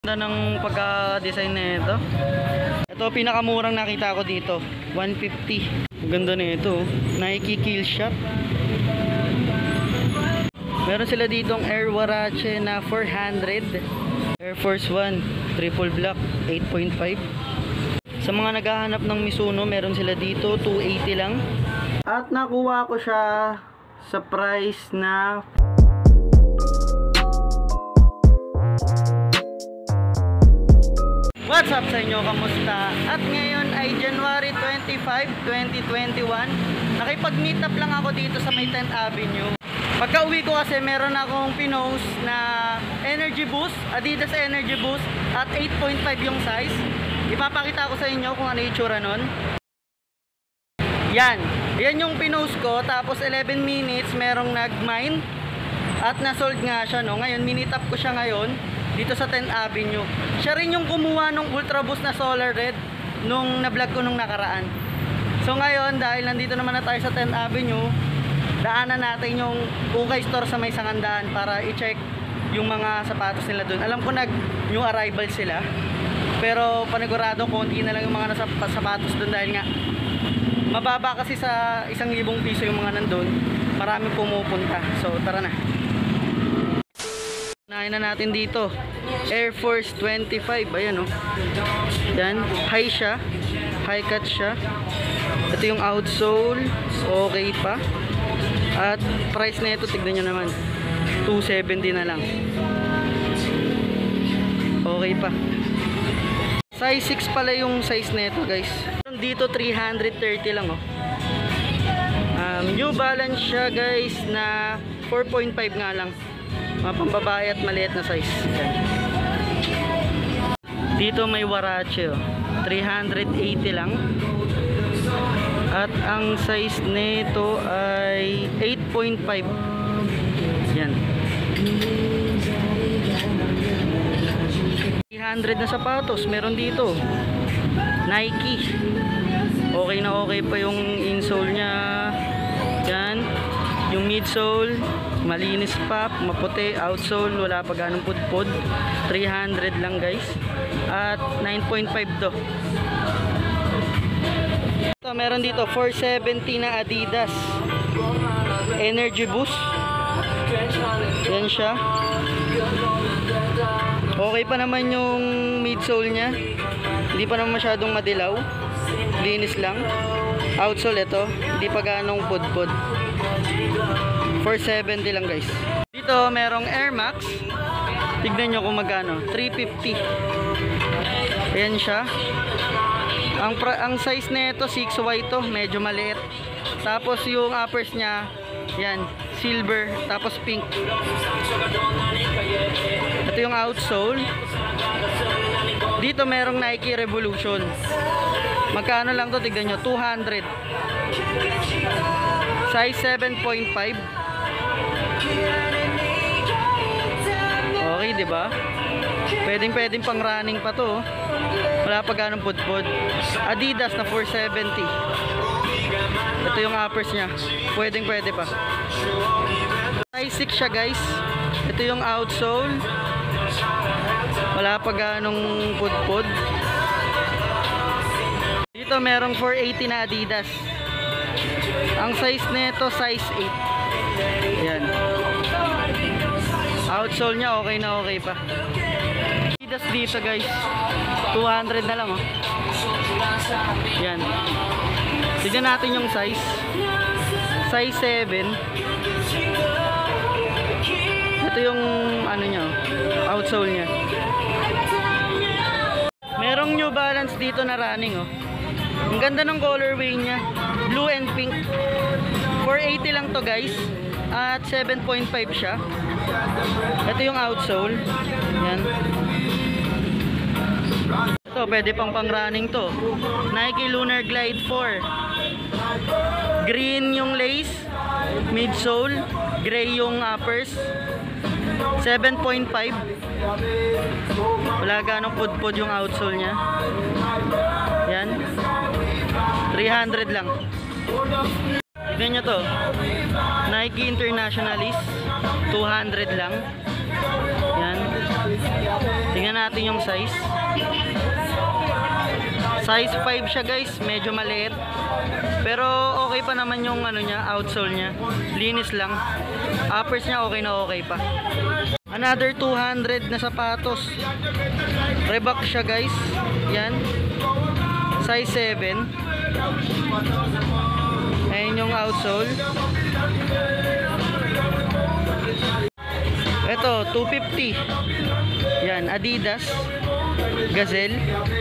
Ganda ng pagka-design na ito. Ito pinakamurang nakita ko dito, 150. Ganda na ito, Nike Kill Shot. Meron sila ditong Air Warache na 400, Air Force 1 triple black 8.5. Sa mga naghahanap ng Mizuno, meron sila dito 280 lang. At nakuha ko siya sa price na What's up sa inyo? Kamusta? At ngayon ay January 25, 2021. Nakipag-meet up lang ako dito sa may 10th Avenue. Pagka uwi ko kasi meron akong pinost na Energy Boost, Adidas Energy Boost at 8.5 yung size. Ipapakita ko sa inyo kung ano yung itsura nun. Yan yung pinost ko. Tapos 11 minutes merong nag-mine at na-sold nga siya, no? Ngayon minute up ko siya ngayon dito sa 10th Avenue. Siya rin yung kumuha nung Ultra Boost na Solar Red nung na-vlog ko nung nakaraan. So ngayon, dahil nandito naman na tayo sa 10th Avenue, daanan natin yung Ukay Store sa may Sangandaan para i-check yung mga sapatos nila dun. Alam ko new arrival sila, pero panigurado konti na lang yung mga sapatos dun dahil nga mababa kasi sa 1,000 piso yung mga nandun. Marami pumupunta. So tara na. Unahin na natin dito Air Force 25. Ayan, oh. Yan, high siya, high cut siya. Ito yung outsole, okay pa. At price na ito, tignan nyo naman, 270 na lang. Okay pa. Size 6 pala yung size na ito, guys. Dito 330 lang, oh. New Balance siya, guys, na 4.5 nga lang. Mga pambabae at maliit na size. Dito may Warache, oh. 380 lang. At ang size nito ay 8.5. Yan. 300 na sapatos meron dito. Nike. Okay na okay pa yung insole nya. Yan. Yung midsole malinis pa, maputi. Outsole wala pa ganong pudpud. 300 lang, guys. At 9.5 to. Ito, meron dito 470 na Adidas Energy Boost. Yan siya. Okay pa naman yung midsole nya. Hindi pa naman masyadong madilaw. Linis lang. Outsole ito, hindi pa ganong pudpud. 470 lang, guys. Dito merong Air Max. Tignan nyo kung magkano, 350. Ayan siya. Ang size nito 6Y to, medyo maliit. Tapos yung uppers nya, yan, silver, tapos pink. Ito yung outsole. Dito merong Nike Revolution. Magkano lang to, tignan nyo, 200. Size 7.5. Okay, di ba? Pwedeng pang running pa to. Wala pa ganong pudpud. Adidas na 470. Ito yung uppers nya. Pwede pa. Size 6 siya, guys. Ito yung outsole. Wala pa ganong pudpud. Dito merong 480 na Adidas. Ang size nito size 8. Yan. Outsole nya okay na okay pa. Adidas dito, guys, 200 na lang, oh. Yan. Tignan natin yung size. Size 7. Ito yung ano nya, outsole nya. Merong New Balance dito na running, oh. Ang ganda ng colorway nya, blue and pink. 480 lang to, guys. At 7.5 siya. Ito yung outsole. Yan. Ito, pwede pang running to. Nike Lunar Glide 4. Green yung lace, midsole, gray yung uppers. 7.5. Wala ganong pudpud yung outsole nya. Yan. 300 lang. Tignan nyo to, Nike Internationalist, 200 lang. Yan. Tingnan natin yung size. Size 5 siya guys, medyo maliit. Pero okay pa naman yung ano niya, outsole niya. Linis lang. Uppers niya okay na okay pa. Another 200 na sapatos. Reebok siya guys. Yan. Size 7. Ayan yung outsole. Ito, 250. Yan, Adidas Gazelle.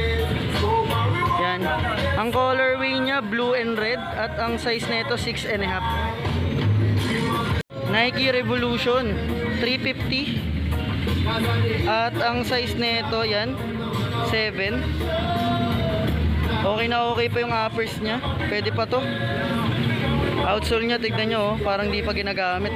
Yan. Ang colorway niya blue and red at ang size nito 6.5. Nike Revolution 350 at ang size nito yan 7. Okay na okay pa yung uppers niya. Pwede pa to. Outsole niya tignan nyo parang di pa ginagamit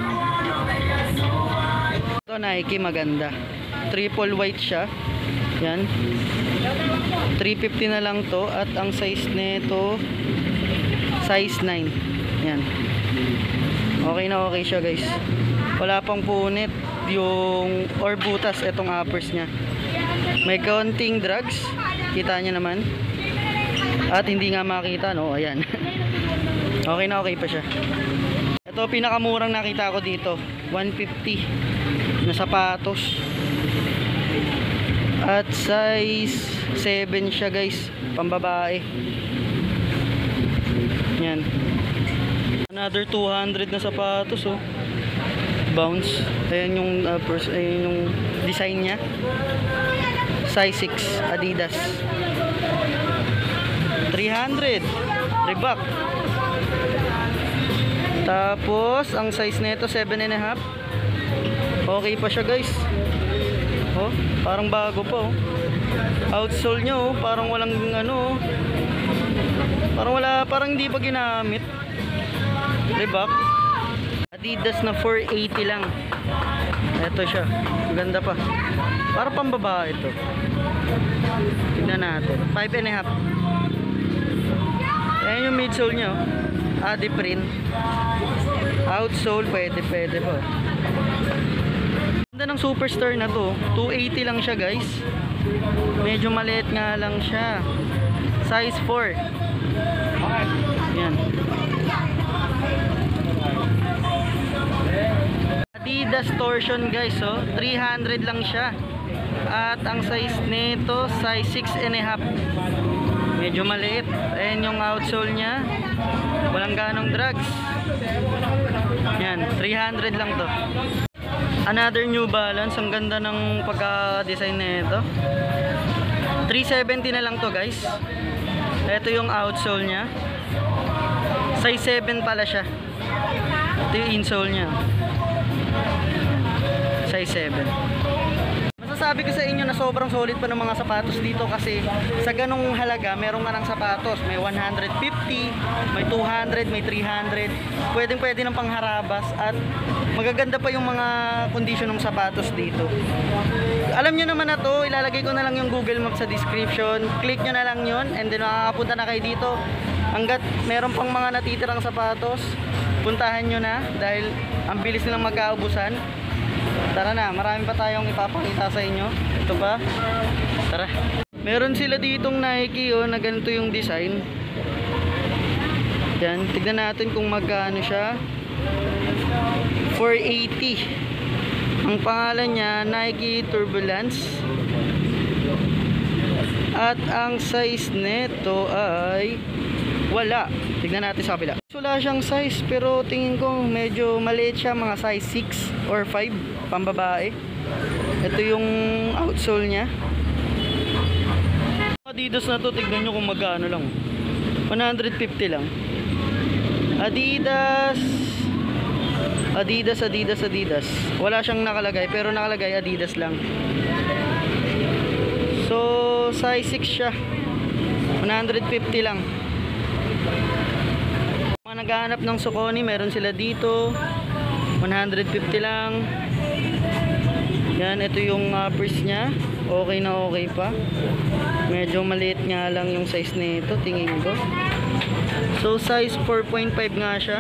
Ito Nike maganda. Triple white siya. Yan. 350 na lang to at ang size nito size 9. Yan. Okay na okay siya guys. Wala pang punit yung or butas itong uppers niya. May konting drags. Kita niyo naman. At hindi nga makita no. Ayan. Okay na okay pa siya. Ito pinakamurang nakita ko dito. 150 na sapatos. At size 7 siya guys, pambabae. Yan. Another 200 na sapatos Bounce. Ayan yung ayan yung design niya. Size 6 Adidas. 300 Reebok. Tapos ang size nito 7.5. Okay pa siya guys. Parang bago pa Outsole nyo parang walang ano parang hindi pa ginamit. Reebok. Adidas na 480 lang. Ito siya. Ganda pa. Para pambabae ito. Tignan natin. 5.5. Ayan yung midsole nyo. Adi print. Outsole pwede pa. Ganda ng Superstar na to. 280 lang siya guys. Medyo maliit nga lang siya. Size 4. Yan. Adidas Torsion guys 300 lang siya. At ang size nito size 6.5. Medyo maliit. Ayan yung outsole nya. Walang ganong drags. Yan, 300 lang to. Another New Balance. Ang ganda ng pagka-design na ito. 370 na lang to guys. Ito yung outsole nya. Size 7 pala siya. Ito yung insole nya. Size 7. Masasabi ko sa inyo na sobrang solid pa ng mga sapatos dito kasi sa ganong halaga meron ka ng sapatos. May 150, may 200, may 300. Pwede ng pangharabas at magaganda pa yung mga kondisyon ng sapatos dito. Alam nyo naman na to, ilalagay ko na lang yung Google Maps sa description. Click nyo na lang yun and then makakapunta na kayo dito. Hanggat meron pang mga natitirang sapatos, puntahan nyo na dahil ang bilis nilang magkaubusan. Tara na, marami pa tayong ipapakita sa inyo. Ito pa. Tara. Meron sila ditong Nike na ganito yung design. Yan, tignan natin kung magkano siya. 480. Ang pangalan niya Nike Turbulence. At ang size nito ay wala. Tignan natin sa kabila. Wala siyang size pero tingin ko medyo maliit siya, mga size 6 or 5 pambabae. Ito yung outsole niya. Adidas na to, tignan nyo kung magkano lang. 150 lang. Adidas. Wala siyang nakalagay pero nakalagay Adidas lang. So size 6 siya. 150 lang. Mga naghahanap ng Saucony, meron sila dito. 150 lang. Yan, ito yung uppers nya. Okay na okay pa. Medyo maliit nga lang yung size nito, tingin ko. So size 4.5 nga siya.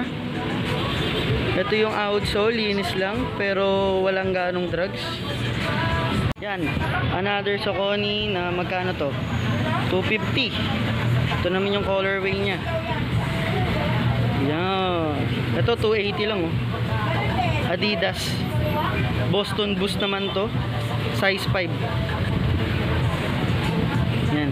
Ito yung outsole, linis lang pero walang ganong drags. Yan, another Saucony na magkano to? 250. Ito naman yung colorway niya. Yan. Ito 280 lang oh. Adidas. Boston Boost naman to. Size 5. Yan.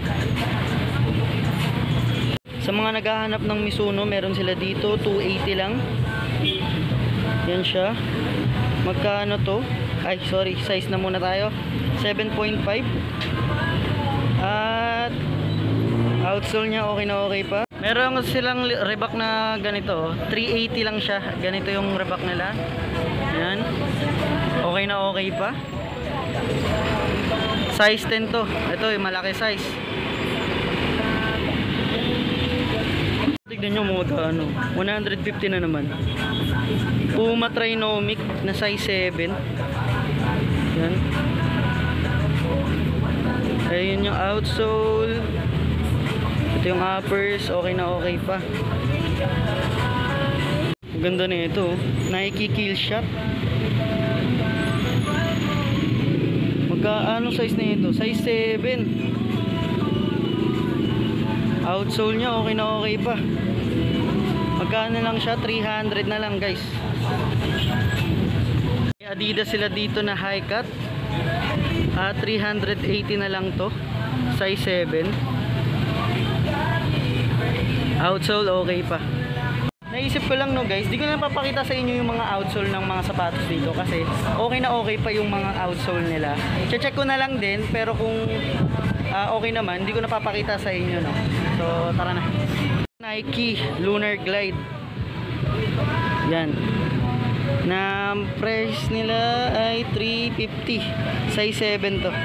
Sa mga naghahanap ng Mizuno, meron sila dito 280 lang. Yan siya. Magkano to? Ay, sorry, size na muna tayo. 7.5. At outsole niya okay na okay pa. Meron silang Reebok na ganito, 380 lang siya. Ganito yung Reebok nila. Yan. Okay na okay pa. Size 10 to. Ito yung malaki size. Tignan nyo mo magkano. 150 na naman. Puma Trinomic na size 7. Yan. Ayun yung outsole. Ito yung uppers. Okay na okay pa. Ang ganda na ito. Nike Kill Shot. Anong size na ito? Size 7. Outsole nya okay na okay pa. Magkano lang siya? 300 na lang guys. Adidas sila dito na high cut. 380 na lang to. Size 7. Outsole okay pa. Naisip ko lang no guys, di ko na papakita sa inyo yung mga outsole ng mga sapatos dito kasi okay na okay pa yung mga outsole nila. Check ko na lang din, pero kung okay naman, di ko na papakita sa inyo no. So tara na. Nike Lunar Glide. Yan. Na price nila ay 350. Size 7 to.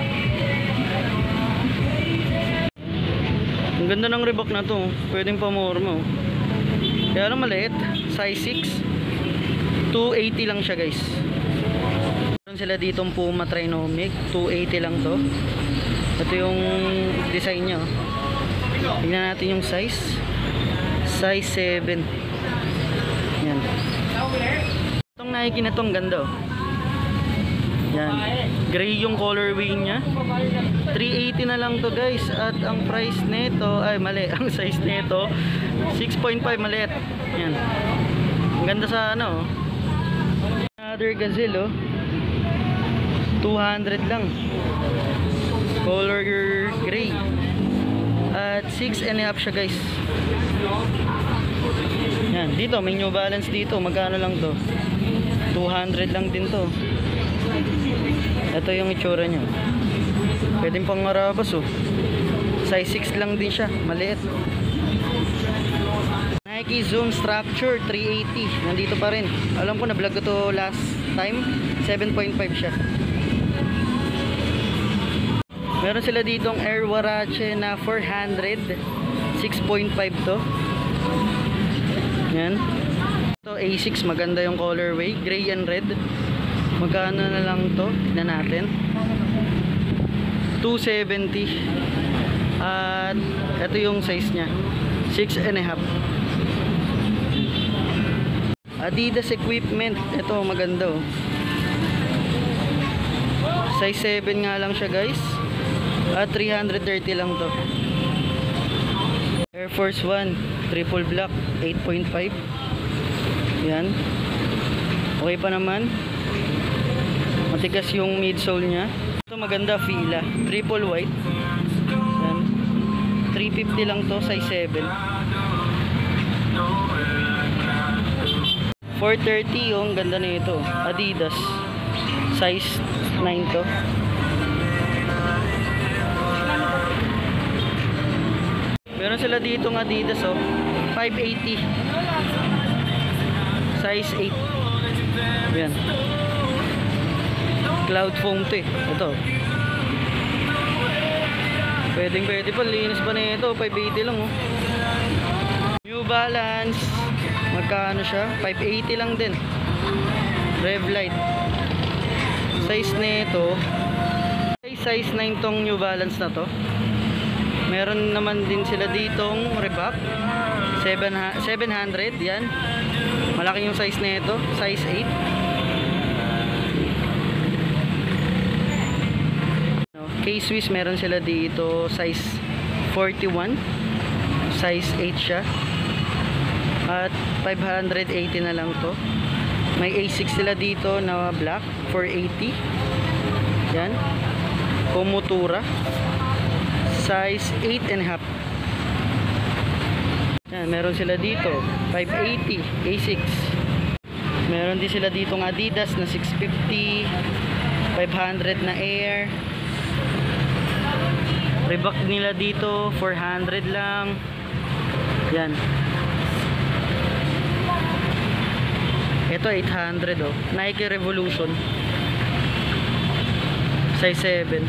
Ang ganda ng Reebok na to. Pwedeng pamorma oh. Kaya lang maliit, size 6. 280 lang siya guys. Meron sila ditong Puma Trinomic, 280 lang to. Ito yung design nya. Tingnan natin yung size. Size 7. Yan. Itong Nike na tong ganda oh. Yan. Gray yung colorway nya. 380 na lang to guys. At ang price nito, ay mali, ang size nito 6.5 maliit. Yan. Ang ganda sa ano oh. Another Gazelle oh. 200 lang. Color gray. At 6.5 siya guys. Yan. Dito may New Balance dito. Magkano lang to? 200 lang din to. Ito yung itsura nya. Pwedeng pang marabas oh. Size 6 lang din siya. Maliit. Nike Zoom Structure 380. Nandito pa rin. Alam ko na vlog ko to last time. 7.5 siya. Meron sila ditong Air Warache na 400. 6.5 to. Yan. Ito A6. Maganda yung colorway. Gray and red. Magkano na lang to? Tignan natin. 270. At ito yung size nya. 6.5. Adidas equipment. Ito maganda oh. Size 7 nga lang siya guys. At 330 lang to. Air Force 1 triple black 8.5. Yan. Okay pa naman. Matigas yung midsole nya. Ito maganda Fila. Triple white. Yan. 350 lang to. Size 7. 430 yung ganda na ito. Adidas. Size 9 to. Meron sila dito ng Adidas oh. 580. Size 8. Yan. Cloud foam to eh. Ito. Pwede pa. Linis pa na ito. 580 lang oh. New Balance. Magkano siya? 580 lang din. Revlite. Size nito. Size 9 tong New Balance na to. Meron naman din sila ditong Reebok. 700. Yan. Malaki yung size nito. Size 8. K-Swiss meron sila dito size 41, size 8 siya, at 580 na lang to. May A6 sila dito na black, 480. Yan, Komutura, size 8.5. Yan, meron sila dito 580 A6. Meron din sila dito ng Adidas na 650, 500 na Air. Reebok nila dito 400 lang. Yan, ito 800 oh. Nike Revolution size 7.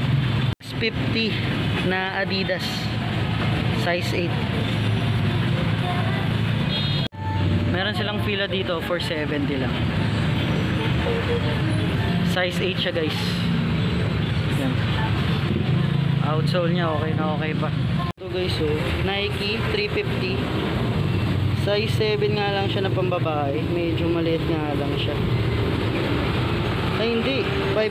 50 na Adidas size 8. Meron silang fila dito for 70 lang. Size 8 siya guys. Yan. Outsole nya okay na okay pa. Ito guys oh, Nike 350. Size 7 nga lang siya na pambabae. Medyo maliit nga lang siya. Ay hindi,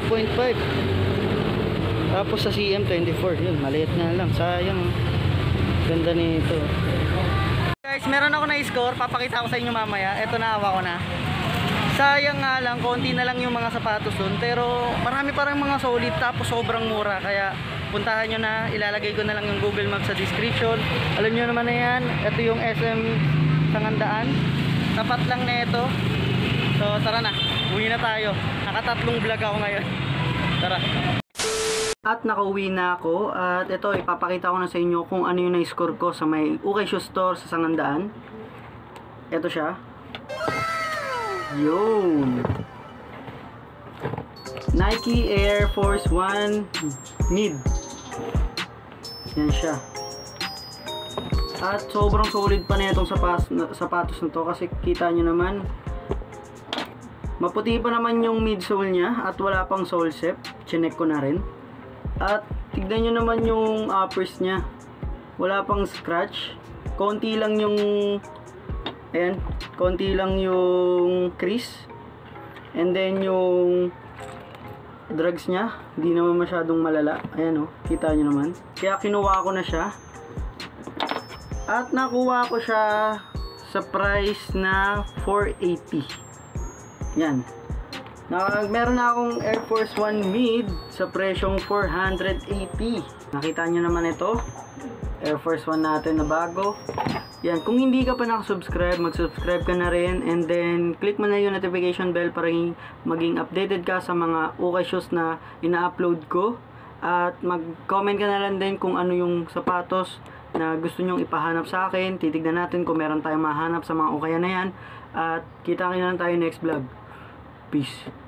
5.5. Tapos sa CM24, yun, maliit nga lang. Sayang. Ganda nito. Guys, meron ako na score, papakita ko sa inyo mamaya. Ito, naawa ko na. Sayang nga lang, konti na lang yung mga sapatos dun, pero marami parang mga solid, tapos sobrang mura. Kaya puntahan nyo na, ilalagay ko na lang yung Google Maps sa description. Alam nyo naman na yan, ito yung SM Sangandaan, tapat lang na ito. So tara na, uwi na tayo. Nakatatlong vlog ako ngayon. Tara. At nakauwi na ako, at ito ipapakita ko na sa inyo kung ano yung na-score ko sa may Ukay Shoe Store sa Sangandaan. Ito siya. Yun, Nike Air Force 1 Mid. Yan siya. At sobrang solid pa na itong sapatos na to, kasi kita nyo naman maputi pa naman yung midsole nya at wala pang sole set. Chinek ko na rin. At tignan nyo naman yung uppers nya, wala pang scratch. Konti lang yung, ayan, konti lang yung crease. And then yung drugs nya, hindi naman masyadong malala. Ayan o, kita nyo naman. Kaya kinuha ko na siya. At nakuha ko siya sa price na 480. Yan. Meron na akong Air Force 1 Mid sa presyong 480. Nakita nyo naman ito, Air Force 1 natin na bago. Yan, kung hindi ka pa nakasubscribe, mag-subscribe ka na rin. And then, click mo na yung notification bell para maging updated ka sa mga Ukay shoes na ina-upload ko. At mag-comment ka na lang din kung ano yung sapatos na gusto nyong ipahanap sa akin. Titignan natin kung meron tayong mahanap sa mga ukayan na yan. At kita na lang tayo next vlog. Peace.